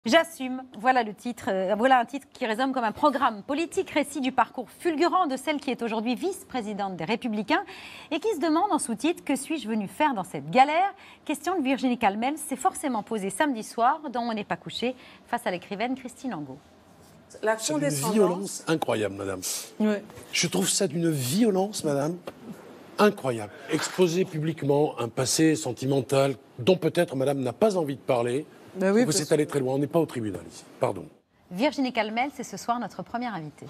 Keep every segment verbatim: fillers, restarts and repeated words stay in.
J'assume, voilà le titre, euh, voilà un titre qui résume comme un programme politique, récit du parcours fulgurant de celle qui est aujourd'hui vice-présidente des Républicains et qui se demande en sous-titre « Que suis-je venue faire dans cette galère ?» Question que Virginie Calmels s'est forcément posée samedi soir dans On n'est pas couché face à l'écrivaine Christine Angot. La C'est une violence incroyable, madame. Oui. Je trouve ça d'une violence, madame, incroyable. Exposer publiquement un passé sentimental dont peut-être madame n'a pas envie de parler, Ben oui, vous êtes allé très loin. On n'est pas au tribunal ici. Pardon. Virginie Calmels, c'est ce soir notre première invitée.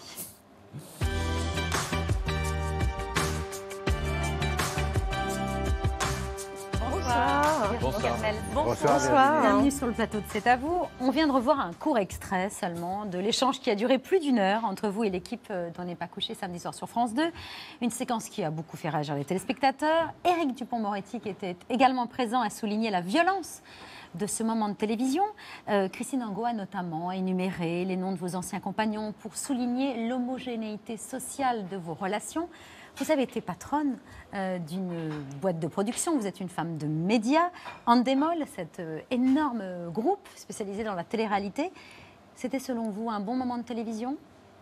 Bonsoir. Bonsoir. Bonsoir. Bonsoir. Bonsoir. Bienvenue sur le plateau de C'est à vous. On vient de revoir un court extrait seulement de l'échange qui a duré plus d'une heure entre vous et l'équipe d'On n'est pas couché samedi soir sur France deux. Une séquence qui a beaucoup fait réagir les téléspectateurs. Éric Dupond-Moretti, qui était également présent, a souligné la violence de ce moment de télévision. Euh, Christine Angot a notamment énuméré les noms de vos anciens compagnons pour souligner l'homogénéité sociale de vos relations. Vous avez été patronne euh, d'une boîte de production, vous êtes une femme de médias. Endemol, cet euh, énorme groupe spécialisé dans la télé-réalité, c'était selon vous un bon moment de télévision ?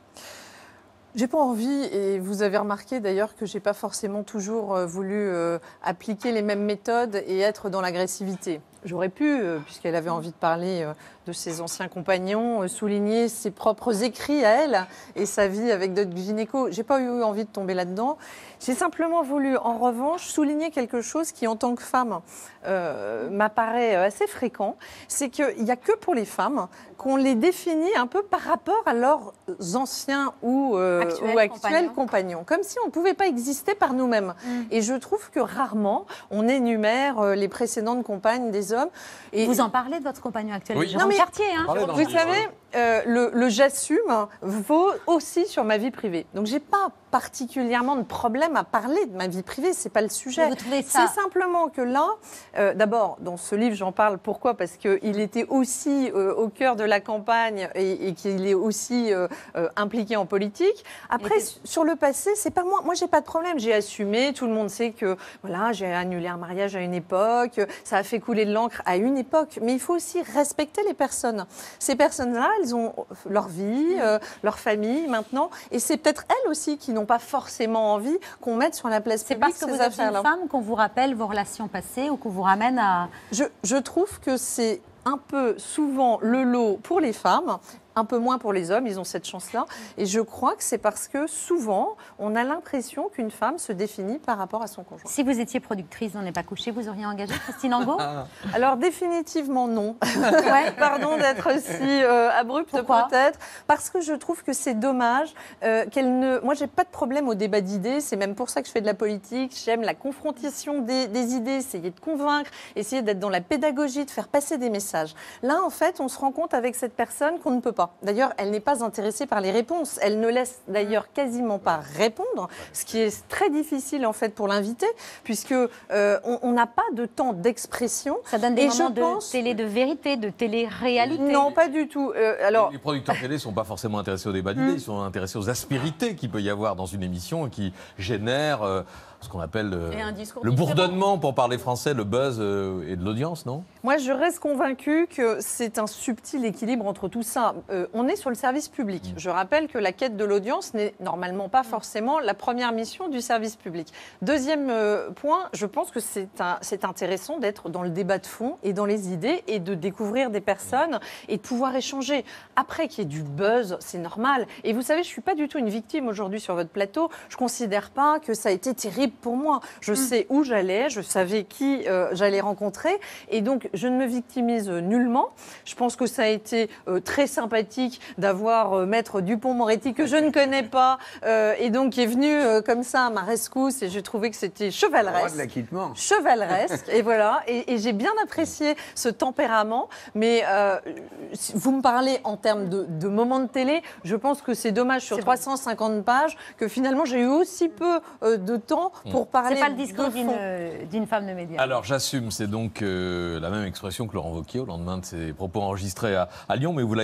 J'ai pas envie, et vous avez remarqué d'ailleurs que j'ai pas forcément toujours euh, voulu euh, appliquer les mêmes méthodes et être dans l'agressivité. J'aurais pu, euh, puisqu'elle avait envie de parler euh, de ses anciens compagnons, euh, souligner ses propres écrits à elle et sa vie avec d'autres gynécos. J'ai pas eu envie de tomber là-dedans. J'ai simplement voulu, en revanche, souligner quelque chose qui, en tant que femme, euh, m'apparaît assez fréquent. C'est qu'il n'y a que pour les femmes qu'on les définit un peu par rapport à leurs anciens ou, euh, actuels, ou actuels compagnons. compagnons. Comme si on ne pouvait pas exister par nous-mêmes. Mm. Et je trouve que rarement, on énumère euh, les précédentes compagnes des hommes. Et vous en parlez de votre compagnon actuel, oui. Jérôme Chartier, hein. Vous savez, euh, le, le j'assume vaut aussi sur ma vie privée. Donc j'ai pas particulièrement de problème à parler de ma vie privée, c'est pas le sujet. Vous trouvez ça... C'est simplement que là, euh, d'abord, dans ce livre, j'en parle. Pourquoi ? Parce qu'il était aussi euh, au cœur de la campagne et, et qu'il est aussi euh, euh, impliqué en politique. Après, était... sur le passé, c'est pas moi. Moi, j'ai pas de problème. J'ai assumé. Tout le monde sait que voilà, j'ai annulé un mariage à une époque. Ça a fait couler de l'encre à une époque. Mais il faut aussi respecter les personnes. Ces personnes-là, elles ont leur vie, euh, leur famille maintenant, et c'est peut-être elles aussi qui n'ont pas forcément envie qu'on mette sur la place publique ces affaires-là. C'est parce que vous êtes une femme qu'on vous rappelle vos relations passées ou qu'on vous ramène à... Je, je trouve que c'est un peu souvent le lot pour les femmes, un peu moins pour les hommes, ils ont cette chance-là. Et je crois que c'est parce que souvent, on a l'impression qu'une femme se définit par rapport à son conjoint. Si vous étiez productrice d'On n'est pas couché, vous auriez engagé Christine Angot ? Alors définitivement non. Ouais. Pardon d'être si euh, abrupte peut-être. Parce que je trouve que c'est dommage euh, qu'elle ne... Moi, j'ai pas de problème au débat d'idées. C'est même pour ça que je fais de la politique. J'aime la confrontation des, des idées, essayer de convaincre, essayer d'être dans la pédagogie, de faire passer des messages. Là, en fait, on se rend compte avec cette personne qu'on ne peut pas. D'ailleurs, elle n'est pas intéressée par les réponses. Elle ne laisse d'ailleurs quasiment pas répondre, ce qui est très difficile en fait pour l'invité, puisque euh, on n'a pas de temps d'expression. Ça donne des et moments je de pense... télé de vérité, de télé-réalité. Non, pas du tout. Euh, alors... Les producteurs télé ne sont pas forcément intéressés au débat d'idées, mmh. ils sont intéressés aux aspérités qu'il peut y avoir dans une émission et qui génèrent euh, ce qu'on appelle euh, le bourdonnement, pour parler français, le buzz euh, et de l'audience, non ? Moi, je reste convaincue que c'est un subtil équilibre entre tout ça. Euh, on est sur le service public. Mmh. Je rappelle que la quête de l'audience n'est normalement pas forcément la première mission du service public. Deuxième euh, point, je pense que c'est, un, c'est intéressant d'être dans le débat de fond et dans les idées et de découvrir des personnes et de pouvoir échanger. Après qu'il y ait du buzz, c'est normal. Et vous savez, je ne suis pas du tout une victime aujourd'hui sur votre plateau. Je ne considère pas que ça a été terrible pour moi. Je mmh. sais où j'allais, je savais qui euh, j'allais rencontrer et donc je ne me victimise nullement. Je pense que ça a été euh, très sympathique d'avoir euh, Maître Dupond-Moretti que je ne connais pas euh, et donc qui est venu euh, comme ça à ma rescousse et j'ai trouvé que c'était chevaleresque. De l'acquittement. Chevaleresque et voilà. Et, et j'ai bien apprécié ce tempérament. Mais euh, si vous me parlez en termes de, de moments de télé, je pense que c'est dommage sur c'est trois cent cinquante bon. pages que finalement j'ai eu aussi peu euh, de temps pour parler. C'est pas le discours d'une, d'une femme de médias. Alors j'assume, c'est donc euh, la même expression que Laurent Wauquiez au lendemain de ses propos enregistrés à, à Lyon, mais vous l'avez pas fait exprès.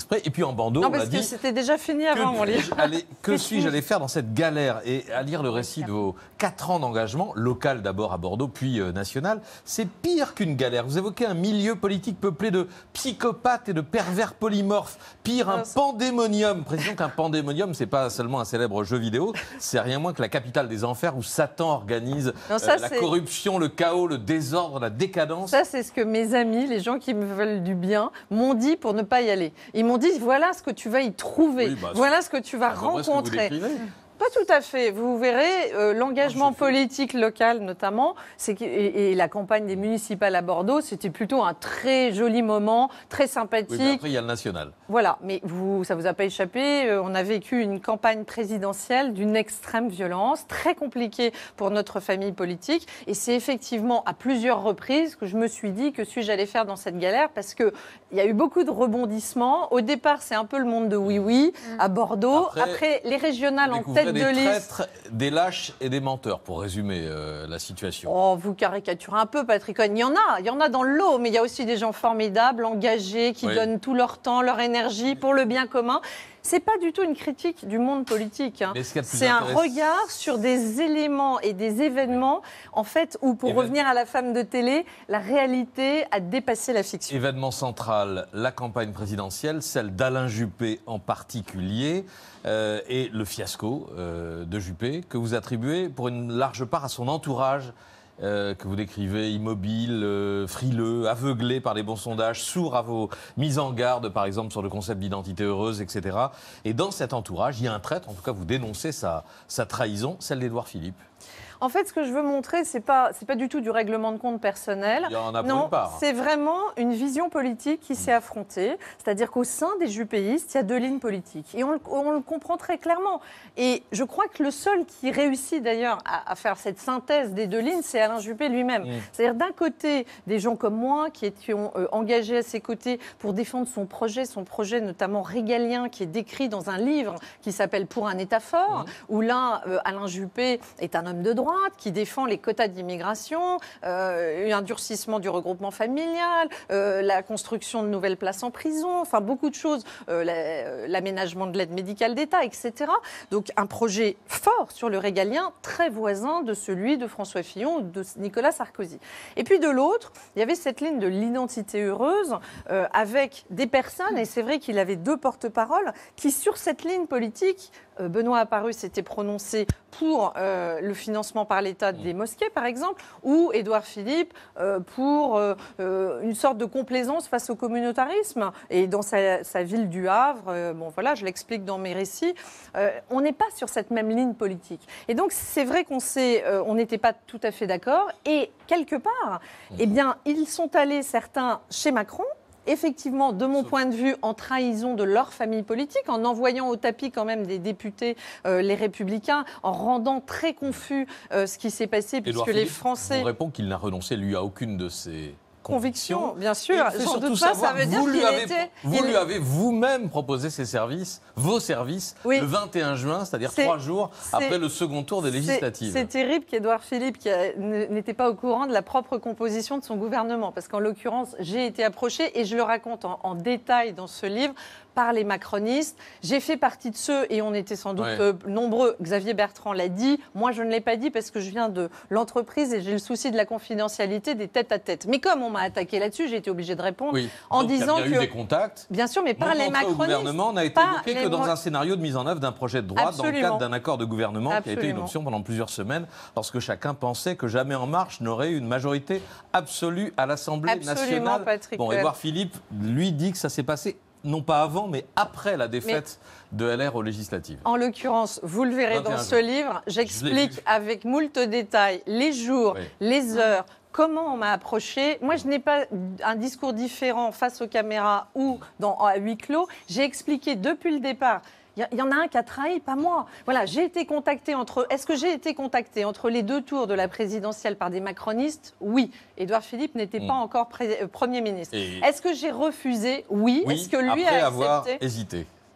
exprès. Et puis en bandeau, non, on a parce dit... que c'était déjà fini avant, mon livre. Allez, que suis-je allé faire dans cette galère? Et à lire le récit de vos quatre ans d'engagement, local d'abord à Bordeaux, puis euh, national, c'est pire qu'une galère. Vous évoquez un milieu politique peuplé de psychopathes et de pervers polymorphes. Pire, un pandémonium. Précisons qu'un pandémonium, c'est pas seulement un célèbre jeu vidéo, c'est rien moins que la capitale des enfers où Satan organise non, ça, euh, la corruption, le chaos, le désordre, la décadence. Ça, c'est ce que mes amis, les gens qui me veulent du bien, m'ont dit pour ne pas y aller. Ils m'ont dit, voilà ce que tu vas y trouver, oui, bah, voilà ce que tu vas rencontrer. Pas tout à fait. Vous verrez, euh, l'engagement politique local notamment, c'est que, et, et la campagne des municipales à Bordeaux, c'était plutôt un très joli moment, très sympathique. Oui, mais après, il y a le national. Voilà, mais vous, ça ne vous a pas échappé. Euh, on a vécu une campagne présidentielle d'une extrême violence, très compliquée pour notre famille politique. Et c'est effectivement à plusieurs reprises que je me suis dit que suis-je allée faire dans cette galère, parce qu'il y a eu beaucoup de rebondissements. Au départ, c'est un peu le monde de oui-oui à Bordeaux. Après, Après les régionales en tête des de traîtres, liste. Des lâches et des menteurs, pour résumer euh, la situation. Oh, vous caricaturez un peu, Patrick Cohen. Il y en a, il y en a dans le lot, mais il y a aussi des gens formidables, engagés, qui oui. donnent tout leur temps, leur énergie pour le bien commun. C'est pas du tout une critique du monde politique. Hein. C'est un regard sur des éléments et des événements, en fait, où, pour Évén... revenir à la femme de télé, la réalité a dépassé la fiction. Événement central, la campagne présidentielle, celle d'Alain Juppé en particulier, euh, et le fiasco euh, de Juppé, que vous attribuez pour une large part à son entourage. Euh, que vous décrivez immobile, euh, frileux, aveuglé par les bons sondages, sourd à vos mises en garde, par exemple, sur le concept d'identité heureuse, et cetera. Et dans cet entourage, il y a un traître, en tout cas, vous dénoncez sa, sa trahison, celle d'Édouard Philippe. En fait, ce que je veux montrer, c'est pas, c'est pas du tout du règlement de compte personnel. Il y en a pour non, une part. C'est vraiment une vision politique qui mmh. s'est affrontée. C'est-à-dire qu'au sein des juppéistes, il y a deux lignes politiques. Et on, on le comprend très clairement. Et je crois que le seul qui réussit d'ailleurs à, à faire cette synthèse des deux lignes, c'est Alain Juppé lui-même. Mmh. C'est-à-dire d'un côté, des gens comme moi qui étions euh, engagés à ses côtés pour défendre son projet, son projet notamment régalien, qui est décrit dans un livre qui s'appelle Pour un État fort, mmh. où là, euh, Alain Juppé est un homme de droit, qui défend les quotas d'immigration, euh, un durcissement du regroupement familial, euh, la construction de nouvelles places en prison, enfin beaucoup de choses, euh, l'aménagement de l'aide médicale d'État, et cetera. Donc un projet fort sur le régalien, très voisin de celui de François Fillon ou de Nicolas Sarkozy. Et puis de l'autre, il y avait cette ligne de l'identité heureuse euh, avec des personnes, et c'est vrai qu'il avait deux porte-paroles, qui sur cette ligne politique, euh, Benoît Apparu s'était prononcé pour euh, le financement par l'État des mosquées, par exemple, ou Édouard Philippe euh, pour euh, euh, une sorte de complaisance face au communautarisme. Et dans sa, sa ville du Havre, euh, bon voilà, je l'explique dans mes récits, euh, on n'est pas sur cette même ligne politique. Et donc c'est vrai qu'on s'est, euh, on n'était pas tout à fait d'accord. Et quelque part, eh bien, ils sont allés certains chez Macron. Effectivement, de mon point de vue, en trahison de leur famille politique, en envoyant au tapis quand même des députés, euh, les Républicains, en rendant très confus euh, ce qui s'est passé, puisque Édouard les Philippe Français... vous répond qu'il n'a renoncé, lui, à aucune de ses... Conviction, bien sûr. Sans doute pas, ça veut dire qu'il avez, était... Vous il... lui avez vous-même proposé ses services, vos services, oui. le vingt et un juin, c'est-à-dire trois jours après le second tour des législatives. C'est terrible qu'Édouard Philippe n'était pas au courant de la propre composition de son gouvernement, parce qu'en l'occurrence, j'ai été approchée, et je le raconte en, en détail dans ce livre, par les macronistes. J'ai fait partie de ceux, et on était sans doute ouais. euh, nombreux, Xavier Bertrand l'a dit, moi je ne l'ai pas dit parce que je viens de l'entreprise et j'ai le souci de la confidentialité des tête-à-tête. Mais comme on m'a attaqué là-dessus, j'ai été obligée de répondre oui. en Donc, disant il y a que... eu des contacts. Bien sûr, mais par les macronistes. Le gouvernement n'a été évoqué que dans un scénario de mise en œuvre d'un projet de droite Absolument. dans le cadre d'un accord de gouvernement Absolument. qui a été une option pendant plusieurs semaines, lorsque chacun pensait que Jamais en Marche n'aurait eu une majorité absolue à l'Assemblée Absolument, nationale. Patrick Bon, Édouard Philippe, lui, dit que ça s'est passé non pas avant, mais après la défaite mais, de L R aux législatives. En l'occurrence, vous le verrez dans ce livre, j'explique avec moult détails les jours, oui. les heures, comment on m'a approché. Moi, je n'ai pas un discours différent face aux caméras ou dans, à huis clos. J'ai expliqué depuis le départ. Il y en a un qui a trahi, pas moi. Voilà, j'ai été contactée entre... Est-ce que j'ai été contactée entre les deux tours de la présidentielle par des macronistes? Oui. Édouard Philippe n'était mmh. pas encore pré... Premier ministre. Et... Est-ce que j'ai refusé? Oui. oui. Est-ce que lui après a accepté? avoir hésité.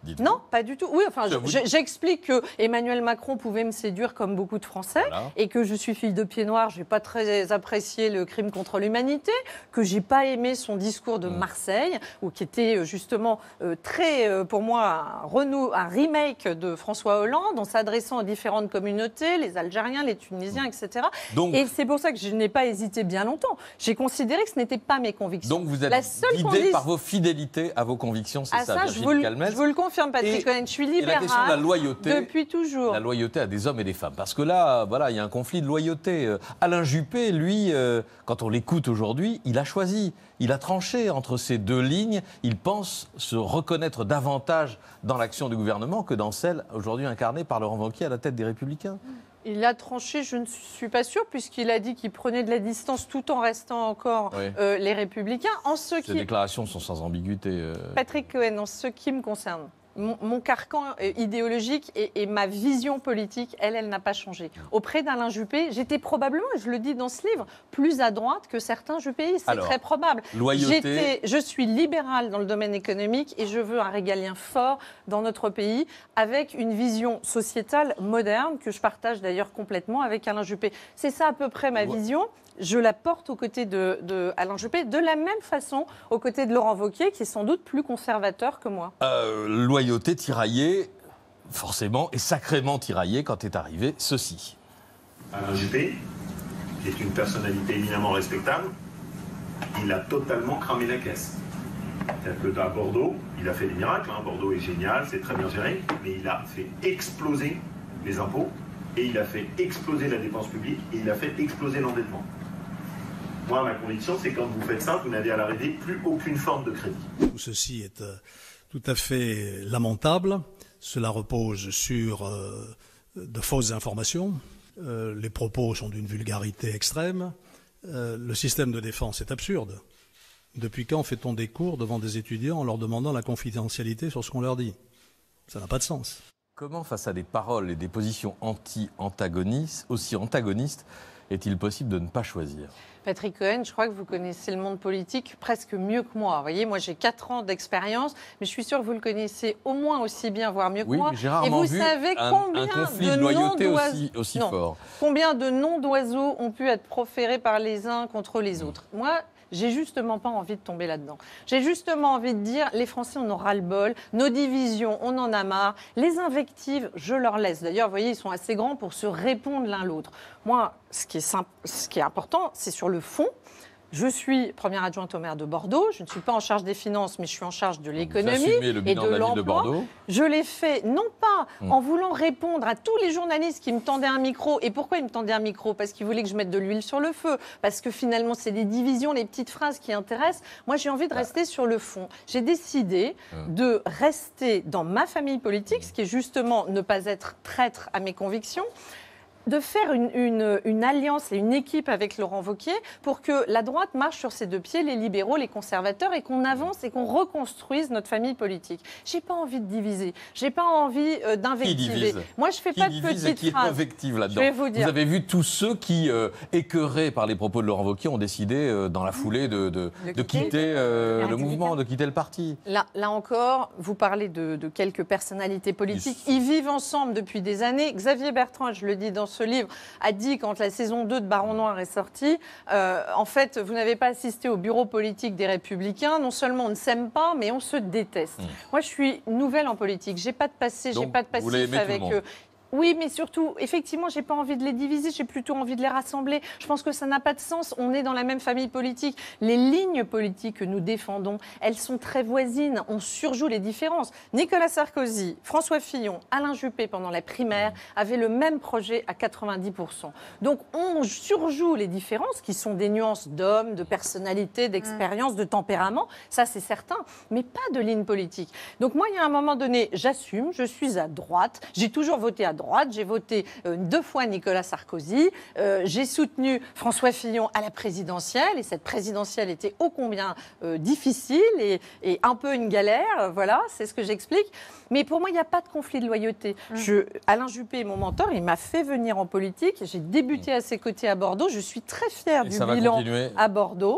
dites-vous. Non, pas du tout. Oui, enfin, je, je, j'explique que Emmanuel Macron pouvait me séduire comme beaucoup de Français, voilà. Et que je suis fille de pied noir, j'ai pas très apprécié le crime contre l'humanité, que j'ai pas aimé son discours de Marseille, ou qui était justement euh, très, euh, pour moi, un, renou, un remake de François Hollande, en s'adressant aux différentes communautés, les Algériens, les Tunisiens, et cetera. Donc, et c'est pour ça que je n'ai pas hésité bien longtemps. J'ai considéré que ce n'était pas mes convictions. Donc vous êtes guidé condition... par vos fidélités à vos convictions, c'est ah, ça, ça je vous, le, je vous le confirme, Patrick Cohen, je suis libérale. Et la question de la loyauté, depuis toujours. La loyauté à des hommes et des femmes. Parce que là, voilà, il y a un conflit de loyauté. Alain Juppé, lui, euh, quand on l'écoute aujourd'hui, il a choisi. Il a tranché entre ces deux lignes. Il pense se reconnaître davantage dans l'action du gouvernement que dans celle aujourd'hui incarnée par Laurent Wauquiez à la tête des Républicains. Il a tranché, je ne suis pas sûre, puisqu'il a dit qu'il prenait de la distance tout en restant encore oui. euh, les Républicains. En ce Ces qui... déclarations sont sans ambiguïté. Euh... Patrick Cohen, en ce qui me concerne, mon, mon carcan idéologique et, et ma vision politique, elle, elle n'a pas changé. Auprès d'Alain Juppé, j'étais probablement, et je le dis dans ce livre, plus à droite que certains juppéistes. C'est très probable. Loyauté... Je suis libérale dans le domaine économique et je veux un régalien fort dans notre pays avec une vision sociétale moderne que je partage d'ailleurs complètement avec Alain Juppé. C'est ça à peu près ma vision. Je la porte aux côtés de, de Alain Juppé, de la même façon aux côtés de Laurent Wauquiez, qui est sans doute plus conservateur que moi. Euh, loyauté tiraillée, forcément, et sacrément tiraillée quand est arrivé ceci. Alain Juppé est une personnalité éminemment respectable. Il a totalement cramé la caisse. C'est-à-dire qu'à Bordeaux, il a fait des miracles. Hein. Bordeaux est génial, c'est très bien géré, mais il a fait exploser les impôts, et il a fait exploser la dépense publique, et il a fait exploser l'endettement. Moi, ma conviction, c'est que quand vous faites ça, vous n'avez à l'arrivée plus aucune forme de crédit. Tout ceci est euh, tout à fait lamentable. Cela repose sur euh, de fausses informations. Euh, les propos sont d'une vulgarité extrême. Euh, le système de défense est absurde. Depuis quand fait-on des cours devant des étudiants en leur demandant la confidentialité sur ce qu'on leur dit? Ça n'a pas de sens. Comment, face à des paroles et des positions anti-antagonistes, aussi antagonistes, est-il possible de ne pas choisir? Patrick Cohen, je crois que vous connaissez le monde politique presque mieux que moi. Vous voyez, moi j'ai quatre ans d'expérience, mais je suis sûre que vous le connaissez au moins aussi bien, voire mieux que oui, moi. Mais j'ai rarement et vous vu savez un, combien un conflit de, de loyauté noms aussi, aussi non. fort. Combien de noms d'oiseaux ont pu être proférés par les uns contre les autres. Moi, j'ai justement pas envie de tomber là-dedans. J'ai justement envie de dire, les Français, on en ras-le-bol. Nos divisions, on en a marre. Les invectives, je leur laisse. D'ailleurs, vous voyez, ils sont assez grands pour se répondre l'un l'autre. Moi, ce qui est, simple, ce qui est important, c'est sur le fond. Je suis première adjointe au maire de Bordeaux. Je ne suis pas en charge des finances, mais je suis en charge de l'économie et de l'emploi. Je l'ai fait, non pas mmh. en voulant répondre à tous les journalistes qui me tendaient un micro. Et pourquoi ils me tendaient un micro? Parce qu'ils voulaient que je mette de l'huile sur le feu. Parce que finalement, c'est les divisions, les petites phrases qui intéressent. Moi, j'ai envie de rester sur le fond. J'ai décidé mmh. de rester dans ma famille politique, ce qui est justement ne pas être traître à mes convictions, de faire une, une, une alliance et une équipe avec Laurent Wauquiez pour que la droite marche sur ses deux pieds, les libéraux, les conservateurs, et qu'on avance et qu'on reconstruise notre famille politique. J'ai pas envie de diviser, j'ai pas envie euh, d'invectiver. Moi, je fais qui pas de divise petites et qui phrases. Invective là-dedans. Je vais vous dire. Vous avez vu tous ceux qui, euh, écœurés par les propos de Laurent Wauquiez, ont décidé euh, dans la foulée de, de, de, de quitter, quitter euh, le mouvement, de quitter le parti. Là, là encore, vous parlez de, de quelques personnalités politiques. Ils vivent ensemble depuis des années. Xavier Bertrand, je le dis dans ce livre, a dit quand la saison deux de Baron Noir est sortie, euh, en fait, vous n'avez pas assisté au bureau politique des Républicains. Non seulement on ne s'aime pas, mais on se déteste. Mmh. Moi, je suis nouvelle en politique. J'ai pas de passé, j'ai pas de passif avec eux. Oui, mais surtout, effectivement, j'ai pas envie de les diviser, j'ai plutôt envie de les rassembler. Je pense que ça n'a pas de sens. On est dans la même famille politique. Les lignes politiques que nous défendons, elles sont très voisines. On surjoue les différences. Nicolas Sarkozy, François Fillon, Alain Juppé, pendant la primaire, avaient le même projet à quatre-vingt-dix pour cent. Donc, on surjoue les différences qui sont des nuances d'hommes, de personnalité, d'expérience, de tempérament. Ça, c'est certain, mais pas de ligne politique. Donc, moi, il y a un moment donné, j'assume, je suis à droite. J'ai toujours voté à droite. droite. J'ai voté euh, deux fois Nicolas Sarkozy. Euh, j'ai soutenu François Fillon à la présidentielle. Et cette présidentielle était ô combien euh, difficile et, et un peu une galère. Voilà, c'est ce que j'explique. Mais pour moi, il n'y a pas de conflit de loyauté. Mmh. Je, Alain Juppé est mon mentor. Il m'a fait venir en politique. J'ai débuté à ses côtés à Bordeaux. Je suis très fière et du bilan à Bordeaux.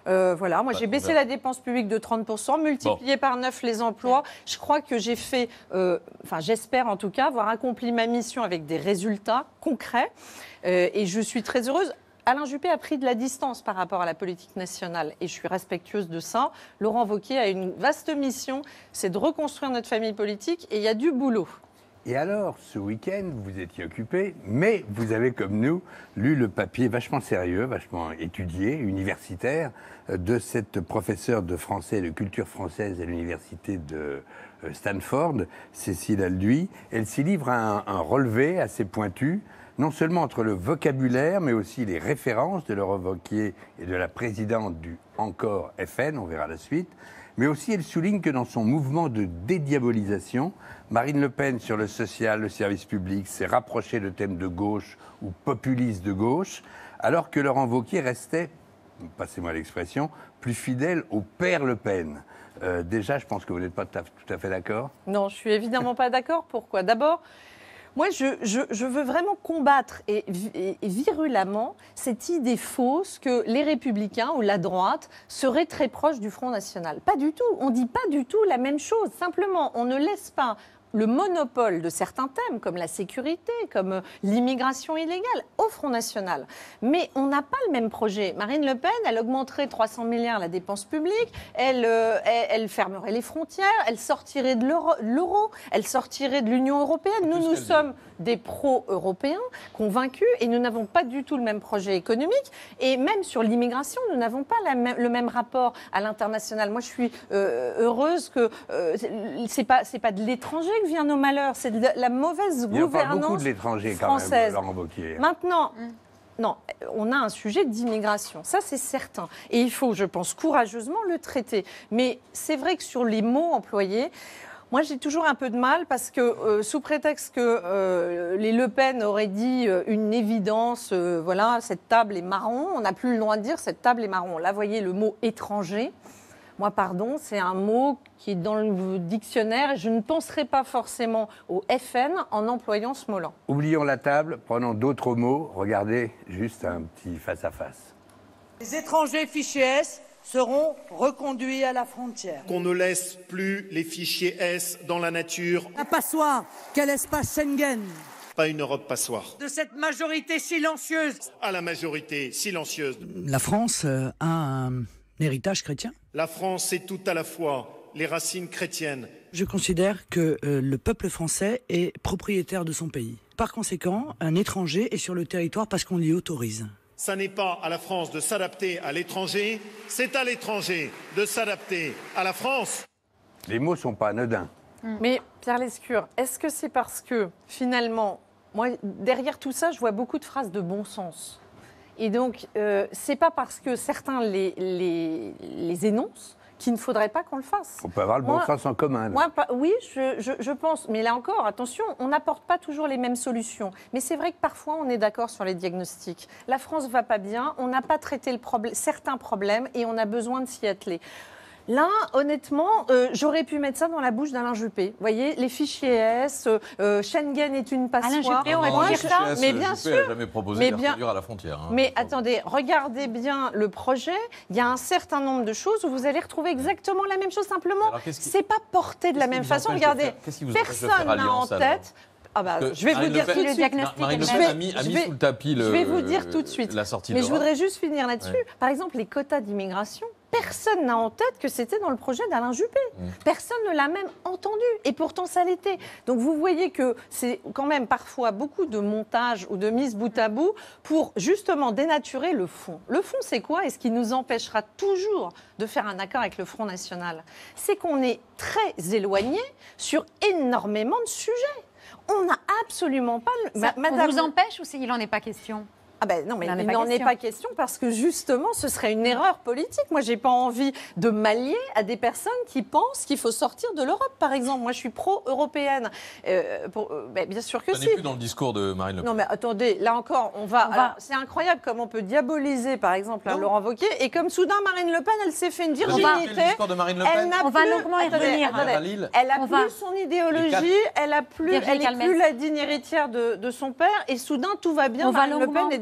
Euh, voilà, moi Bah, j'ai on baissé verra. la dépense publique de trente pour cent, multiplié par neuf les emplois. Je crois que j'ai fait, euh, enfin j'espère en tout cas, avoir accompli ma mission avec des résultats concrets. Euh, et je suis très heureuse. Alain Juppé a pris de la distance par rapport à la politique nationale et je suis respectueuse de ça. Laurent Wauquiez a une vaste mission, c'est de reconstruire notre famille politique et il y a du boulot. Et alors, ce week-end, vous étiez occupé, mais vous avez, comme nous, lu le papier vachement sérieux, vachement étudié, universitaire, de cette professeure de français et de culture française à l'université de Stanford, Cécile Alduy. Elle s'y livre à un, un relevé assez pointu, non seulement entre le vocabulaire, mais aussi les références de Laurent Wauquiez et de la présidente du Encore F N, on verra la suite, mais aussi elle souligne que dans son mouvement de dédiabolisation, Marine Le Pen sur le social, le service public, s'est rapprochée de thèmes de gauche ou populistes de gauche, alors que Laurent Wauquiez restait, passez-moi l'expression, plus fidèle au père Le Pen. Euh, déjà, je pense que vous n'êtes pas tout à fait d'accord. Non, je suis évidemment pas d'accord. Pourquoi ? D'abord, moi, je, je, je veux vraiment combattre et, et, et virulemment cette idée fausse que les Républicains ou la droite seraient très proches du Front National. Pas du tout. On ne dit pas du tout la même chose. Simplement, on ne laisse pas le monopole de certains thèmes, comme la sécurité, comme l'immigration illégale, au Front National. Mais on n'a pas le même projet. Marine Le Pen, elle augmenterait trois cents milliards la dépense publique, elle, euh, elle, elle fermerait les frontières, elle sortirait de l'euro, l'euro, elle sortirait de l'Union européenne. Nous, nous sommes des pro-européens convaincus et nous n'avons pas du tout le même projet économique. Et même sur l'immigration, nous n'avons pas la même, le même rapport à l'international. Moi, je suis euh, heureuse que euh, c'est pas, c'est pas de l'étranger que vient nos malheurs, c'est de la mauvaise Il y a pas gouvernance beaucoup de l'étranger quand française. même, Laurent Wauquiez. Maintenant, non, on a un sujet d'immigration, ça c'est certain. Et il faut, je pense, courageusement le traiter. Mais c'est vrai que sur les mots employés, moi, j'ai toujours un peu de mal parce que, euh, sous prétexte que euh, les Le Pen auraient dit euh, une évidence, euh, voilà, cette table est marron, on n'a plus le droit de dire cette table est marron. Là, vous voyez le mot étranger. Moi, pardon, c'est un mot qui est dans le dictionnaire et je ne penserai pas forcément au F N en employant ce mot-là. Oublions la table, prenons d'autres mots. Regardez, juste un petit face-à-face. Les étrangers fichés S seront reconduits à la frontière. Qu'on ne laisse plus les fichiers S dans la nature. La passoire, quel espace Schengen ? Pas une Europe passoire. De cette majorité silencieuse. À la majorité silencieuse. La France a un héritage chrétien. La France, c'est tout à la fois les racines chrétiennes. Je considère que euh, le peuple français est propriétaire de son pays. Par conséquent, un étranger est sur le territoire parce qu'on l'y autorise. Ça n'est pas à la France de s'adapter à l'étranger, c'est à l'étranger de s'adapter à la France. Les mots ne sont pas anodins. Mais Pierre Lescure, est-ce que c'est parce que finalement, moi, derrière tout ça, je vois beaucoup de phrases de bon sens. Et donc, euh, c'est pas parce que certains les, les, les énoncent qu'il ne faudrait pas qu'on le fasse. On peut avoir le bon Moi- sens en commun. là. Moi, pas- oui, je, je- je pense. Mais là encore, attention, on n'apporte pas toujours les mêmes solutions. Mais c'est vrai que parfois, on est d'accord sur les diagnostics. La France va pas bien, on n'a pas traité le problème, certains problèmes et on a besoin de s'y atteler. Là, honnêtement, euh, j'aurais pu mettre ça dans la bouche d'Alain Juppé. Vous voyez, les fichiers S, euh, Schengen est une passoire. Alain Juppé aurait pu Moi, dire je- ça. Mais bien Juppé sûr. n'a jamais proposé Mais de bien- reconduire à la frontière. hein. Mais attendez, regardez bien le projet. Il y a un certain nombre de choses où vous allez retrouver exactement la même chose. Simplement, Alors, qu'est-ce qui- c'est pas porté de la qu'est-ce qui même vous façon. empêche de Regardez, faire- qu'est-ce qui vous empêche de faire personne n'a en alliance, alors tête. Ah bah, Parce que je vais vous Marine dire Le tout Pen- de le suite. diagnostic Marine Le Je Pen vais- a mis, a je mis vais- sous le tapis le, je vais vous dire tout de suite. la sortie Mais de je l'Europe. voudrais juste finir là-dessus. Ouais. Par exemple, les quotas d'immigration, personne n'a en tête que c'était dans le projet d'Alain Juppé. Mm. Personne ne l'a même entendu. Et pourtant, ça l'était. Donc vous voyez que c'est quand même parfois beaucoup de montage ou de mise bout à bout pour justement dénaturer le fond. Le fond, c'est quoi? Et ce qui nous empêchera toujours de faire un accord avec le Front National, c'est qu'on est très éloigné sur énormément de sujets. On n'a absolument pas... Le... Ça, Ma- on vous empêche ou c'est- il n'en est pas question? Ah ben non, mais Il n'en est il pas n'en est question. pas question parce que justement, ce serait une erreur politique. Moi, j'ai pas envie de m'allier à des personnes qui pensent qu'il faut sortir de l'Europe, par exemple. Moi, je suis pro-européenne. Euh, pour- euh, ben, bien sûr que Ça si. n'est plus dans le discours de Marine Le Pen. Non, mais attendez, là encore, on va. On va- alors, C'est incroyable comme on peut diaboliser, par exemple, un Non. Laurent Wauquiez, et comme soudain, Marine Le Pen, elle s'est fait une Vous avez écouté virginité. le discours de Marine Le Elle Pen n'a On va plus- longuement y attendez, revenir. attendez. à Lille. Elle a On plus va- son Les idéologie, quatre. elle a plus, Virginie elle est Calmez. plus la digne héritière de, de son père, et soudain tout va bien. On va Marine Le Pen longuement- est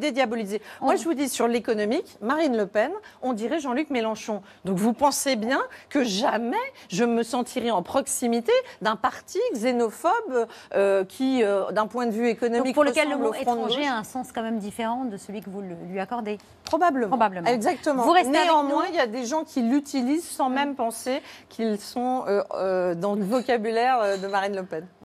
dédiaboliser. Moi, je vous dis, sur l'économique, Marine Le Pen, on dirait Jean-Luc Mélenchon. Donc, vous pensez bien que jamais je me sentirai en proximité d'un parti xénophobe euh, qui, euh, d'un point de vue économique, donc pour lequel le ressemble mot au Front de étranger gauche. a un sens quand même différent de celui que vous le- lui accordez. Probablement. Probablement. Exactement. Vous restez avec Néanmoins, nous. il y a des gens qui l'utilisent sans même penser qu'ils sont euh, euh, dans le vocabulaire euh, de Marine Le Pen.